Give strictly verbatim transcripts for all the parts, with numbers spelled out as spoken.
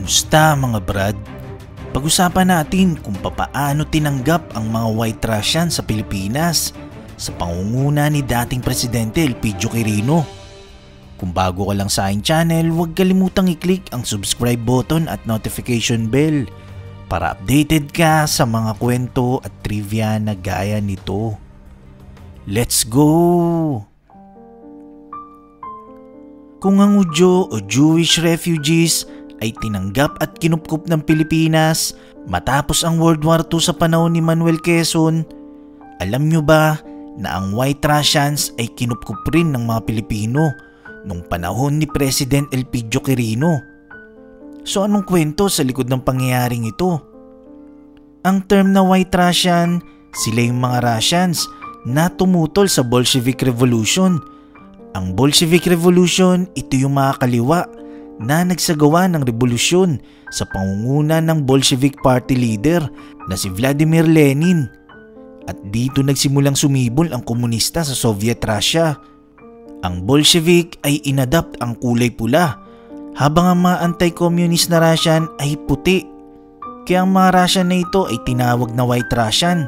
Kumusta mga brad? Pag-usapan natin kung papaano tinanggap ang mga White Russian sa Pilipinas sa pangunguna ni dating Presidente Elpidio Quirino. Kung bago ka lang sa aking channel, huwag kalimutang i-click ang subscribe button at notification bell para updated ka sa mga kwento at trivia na gaya nito. Let's go! Kung ang Hudyo o Jewish refugees ay tinanggap at kinupkup ng Pilipinas matapos ang World War Two sa panahon ni Manuel Quezon, alam nyo ba na ang White Russians ay kinupkup rin ng mga Pilipino nung panahon ni President Elpidio Quirino? So anong kwento sa likod ng pangyayaring ito? Ang term na White Russian, sila yung mga Russians na tumutol sa Bolshevik Revolution. Ang Bolshevik Revolution, ito yung mga kaliwa na nagsagawa ng revolusyon sa pangunguna ng Bolshevik Party leader na si Vladimir Lenin. At dito nagsimulang sumibol ang komunista sa Soviet Russia. Ang Bolshevik ay inadapt ang kulay pula, habang ang mga anti-communist na Russian ay puti. Kaya ang mga Russian na ito ay tinawag na White Russian.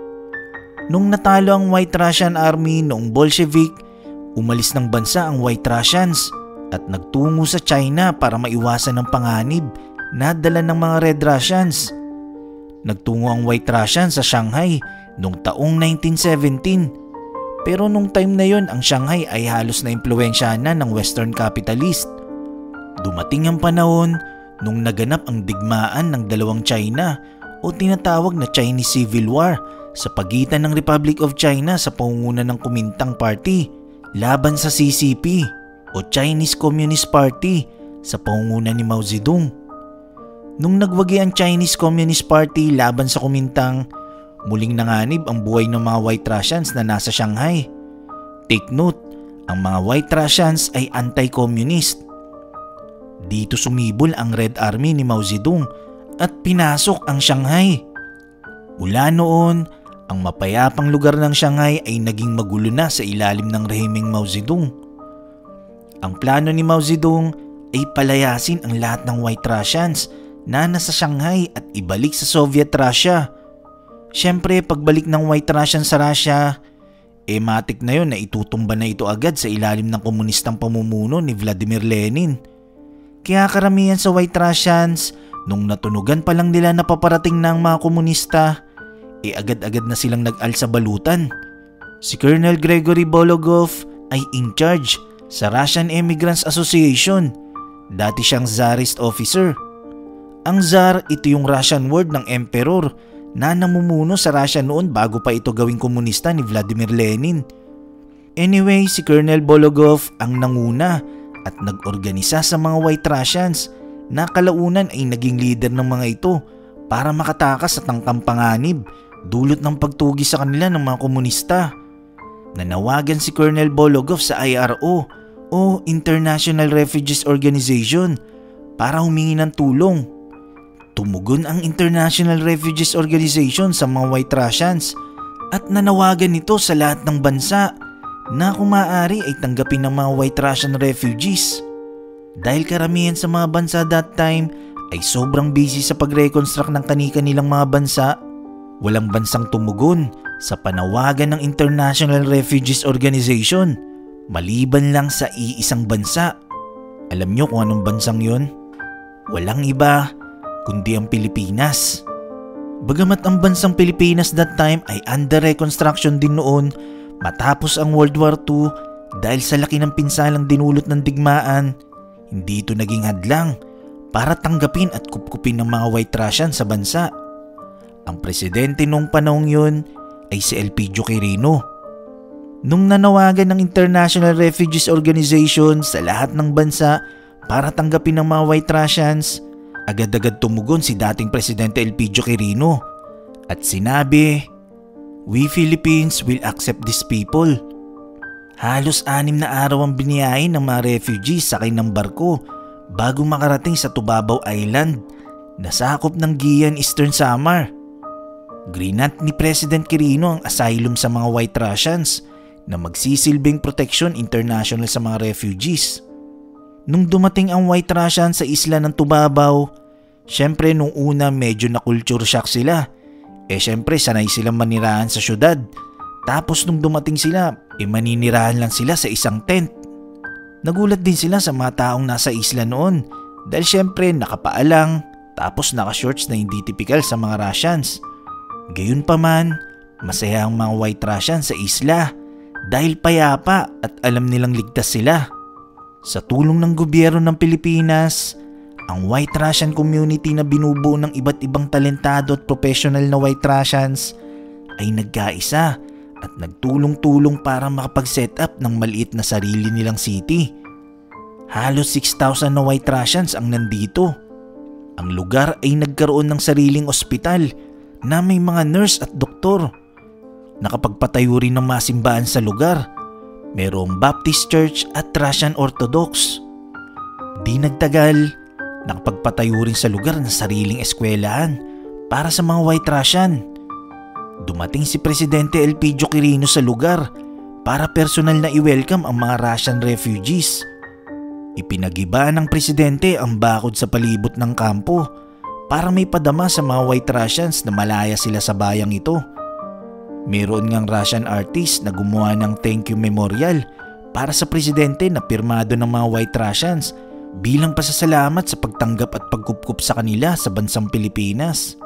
Nung natalo ang White Russian Army noong Bolshevik, umalis ng bansa ang White Russians at nagtungo sa China para maiwasan ng panganib na dala ng mga Red Russians. Nagtungo ang White Russians sa Shanghai noong taong nineteen seventeen. Pero nung time na yon, ang Shanghai ay halos na impluwensyahan na ng Western capitalist. Dumating ang panahon nung naganap ang digmaan ng dalawang China o tinatawag na Chinese Civil War sa pagitan ng Republic of China sa pangunguna ng Kuomintang Party laban sa C C P o Chinese Communist Party sa pangunguna ni Mao Zedong. Nung nagwagi ang Chinese Communist Party laban sa Kuomintang, muling nanganib ang buhay ng mga White Russians na nasa Shanghai. Take note, ang mga White Russians ay anti-communist. Dito sumibol ang Red Army ni Mao Zedong at pinasok ang Shanghai. Mula noon, ang mapayapang lugar ng Shanghai ay naging magulo na sa ilalim ng rehimeng Mao Zedong. Ang plano ni Mao Zedong ay palayasin ang lahat ng White Russians na nasa Shanghai at ibalik sa Soviet Russia. Siyempre, pagbalik ng White Russian sa Russia, eh matik na yun na itutumba na ito agad sa ilalim ng komunistang pamumuno ni Vladimir Lenin. Kaya karamihan sa White Russians, nung natunugan pa lang nila na paparating na ang mga komunista, eh agad-agad na silang nag-al sa balutan. Si Colonel Gregory Bologov ay in charge sa Russian Emigrants Association. Dati siyang Tsarist officer. Ang Tsar, ito yung Russian word ng emperor na namumuno sa Russia noon bago pa ito gawing komunista ni Vladimir Lenin. Anyway, si Colonel Bologov ang nanguna at nag-organisa sa mga White Russians na kalaunan ay naging leader ng mga ito para makatakas sa tangkang panganib dulot ng pagtugi sa kanila ng mga komunista. Nanawagan si Colonel Bologov sa I R O o International Refugees Organization para humingi ng tulong. Tumugon ang International Refugees Organization sa mga White Russians at nanawagan nito sa lahat ng bansa na kung maaari ay tanggapin ng mga White Russian refugees. Dahil karamihan sa mga bansa that time ay sobrang busy sa pag-reconstruct ng kani-kanilang mga bansa, walang bansang tumugon sa panawagan ng International Refugees Organization maliban lang sa iisang bansa. Alam nyo kung anong bansang yon? Walang iba kundi ang Pilipinas. Bagamat ang bansang Pilipinas that time ay under reconstruction din noon matapos ang World War Two, dahil sa laki ng pinsalang dinulot ng digmaan, hindi ito naging hadlang para tanggapin at kupkupin ng mga White Russian sa bansa. Ang presidente noong panahong yun ay si Elpidio Quirino. Nung nanawagan ng International Refugees Organization sa lahat ng bansa para tanggapin ng mga White Russians, agad-agad tumugon si dating Presidente Elpidio Quirino at sinabi, "We Philippines will accept these people." Halos anim na araw ang biniyahin ng mga refugees sakay ng barko bago makarating sa Tubabaw Island na sakop ng Guian Eastern Samar. Grinant ni President Quirino ang asylum sa mga White Russians na magsisilbing protection international sa mga refugees. Nung dumating ang White Russian sa isla ng Tubabaw, Syempre nung una medyo na culture shock sila. Eh syempre sanay silang manirahan sa syudad. Tapos nung dumating sila, eh maninirahan lang sila sa isang tent. Nagulat din sila sa mga taong nasa isla noon dahil syempre nakapaalang tapos naka-shorts na hindi typical sa mga Russians. Gayunpaman, masaya ang mga White Russians sa isla dahil payapa at alam nilang ligtas sila. Sa tulong ng gobyerno ng Pilipinas, ang White Russian community na binubuo ng iba't ibang talentado at professional na White Russians ay nagkaisa at nagtulong-tulong para makapag-set up ng maliit na sarili nilang city. Halos six thousand na White Russians ang nandito. Ang lugar ay nagkaroon ng sariling ospital na may mga nurse at doktor. Nakapagpatayo rin ng masimbahan sa lugar. Mayroong Baptist Church at Russian Orthodox. Di nagtagal, nakapagpatayo rin sa lugar ng sariling eskwelahan para sa mga White Russian. Dumating si Presidente Elpidio Quirino sa lugar para personal na i-welcome ang mga Russian refugees. Ipinagiba ng Presidente ang bakod sa palibot ng kampo para may padama sa mga White Russians na malaya sila sa bayang ito. Mayroon ngang Russian artist na gumawa ng thank you memorial para sa Presidente na pirmado ng mga White Russians bilang pasasalamat sa pagtanggap at pagkupkup sa kanila sa bansang Pilipinas.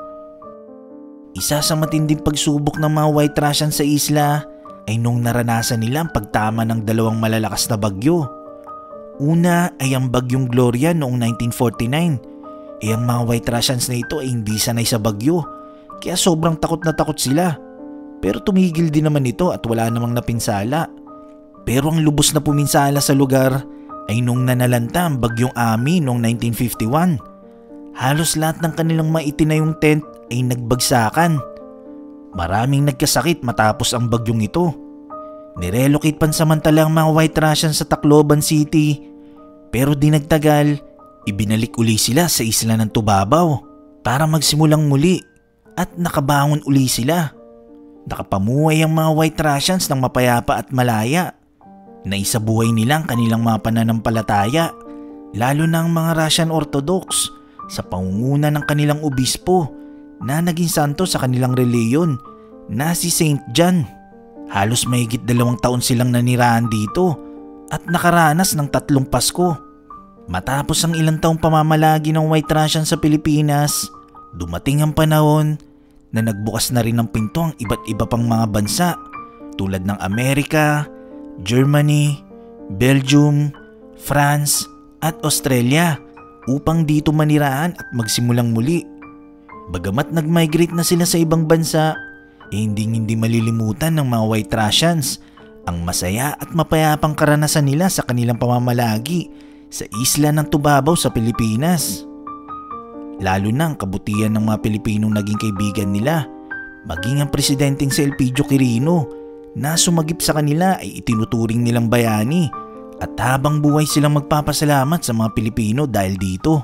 Isa sa matinding pagsubok ng mga White Russians sa isla ay nung naranasan nila ang pagtama ng dalawang malalakas na bagyo. Una ay ang bagyong Gloria noong nineteen forty-nine. E ang mga White Russians na ito ay hindi sanay sa bagyo kaya sobrang takot na takot sila. Pero tumigil din naman ito at wala namang napinsala. Pero ang lubos na puminsala sa lugar ay nung nanalanta ang bagyong Ami noong nineteen fifty-one. Halos lahat ng kanilang maitinayong tent ay nagbagsakan. Maraming nagkasakit matapos ang bagyong ito. Nirelocate pansamantala ang mga White Russians sa Tacloban City pero di nagtagal, ibinalik uli sila sa isla ng Tubabaw para magsimulang muli at nakabangon uli sila. Nakapamuhay ang mga White Russians ng mapayapa at malaya. Naisabuhay nila ang kanilang mga pananampalataya, lalo na ang mga Russian Orthodox sa pangunguna ng kanilang obispo na naging santo sa kanilang reliyon na si Saint John. Halos mahigit dalawang taon silang nanirahan dito at nakaranas ng tatlong Pasko. Matapos ang ilang taong pamamalagi ng White Russian sa Pilipinas, dumating ang panahon na nagbukas na rin ng pinto ang iba't iba pang mga bansa tulad ng Amerika, Germany, Belgium, France at Australia upang dito manirahan at magsimulang muli. Bagamat nag-migrate na sila sa ibang bansa, eh hindi hindi malilimutan ng mga White Russians ang masaya at mapayapang karanasan nila sa kanilang pamamalagi sa isla ng Tubabaw sa Pilipinas. Lalo na ang kabutihan ng mga Pilipinong naging kaibigan nila, maging ang presidenteng si Elpidio Quirino na sumagip sa kanila ay itinuturing nilang bayani at habang buhay silang magpapasalamat sa mga Pilipino dahil dito.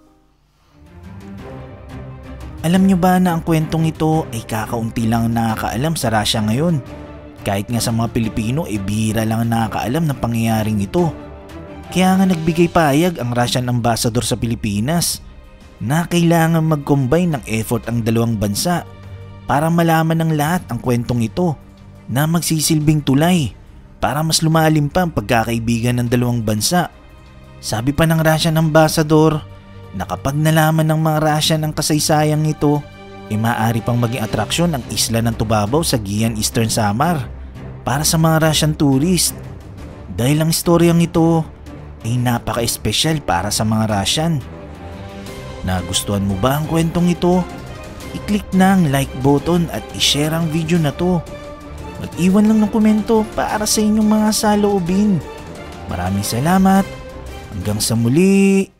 Alam nyo ba na ang kwentong ito ay kakaunti lang ang nakakaalam sa Russia ngayon? Kahit nga sa mga Pilipino ay bihira lang ang nakakaalam ng pangyayaring ito. Kaya nga nagbigay pahayag ang Russian Ambassador sa Pilipinas na kailangan mag-combine ng effort ang dalawang bansa para malaman ng lahat ang kwentong ito na magsisilbing tulay para mas lumalim pa ang pagkakaibigan ng dalawang bansa. Sabi pa ng Russian Ambassador na kapag nalaman ng mga Russian ang kasaysayang ito, ay maaari pang maging atraksyon ang isla ng Tubabaw sa Guian Eastern Samar para sa mga Russian tourist. Dahil ang istoryang ito ay napaka-espesyal para sa mga Russian. Nagustuhan mo ba ang kwentong ito? I-click na ang like button at i-share ang video na to. Mag-iwan lang ng komento para sa inyong mga saloobin. Maraming salamat. Hanggang sa muli.